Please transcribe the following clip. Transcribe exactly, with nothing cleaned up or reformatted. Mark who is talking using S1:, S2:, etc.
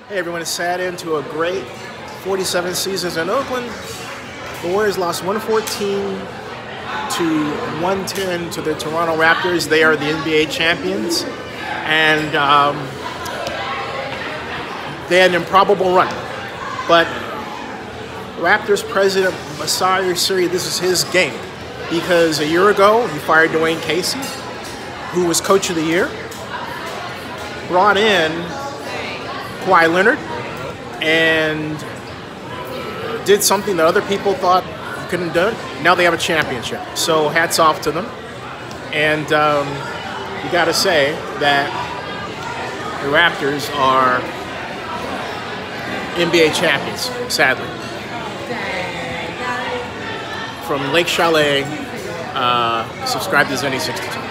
S1: Hey everyone, it's sat into a great forty-seven seasons in Oakland. The Warriors lost one fourteen to one ten to the Toronto Raptors. They are the N B A champions. And um, they had an improbable run. But Raptors president Masai Ujiri, this is his game. Because a year ago, he fired Dwayne Casey, who was coach of the year, brought in Kawhi Leonard, and did something that other people thought he couldn't do. Now they have a championship. So hats off to them. And um, you got to say that the Raptors are N B A champions, sadly. From Lake Chalet, uh, subscribe to Zenny sixty-two.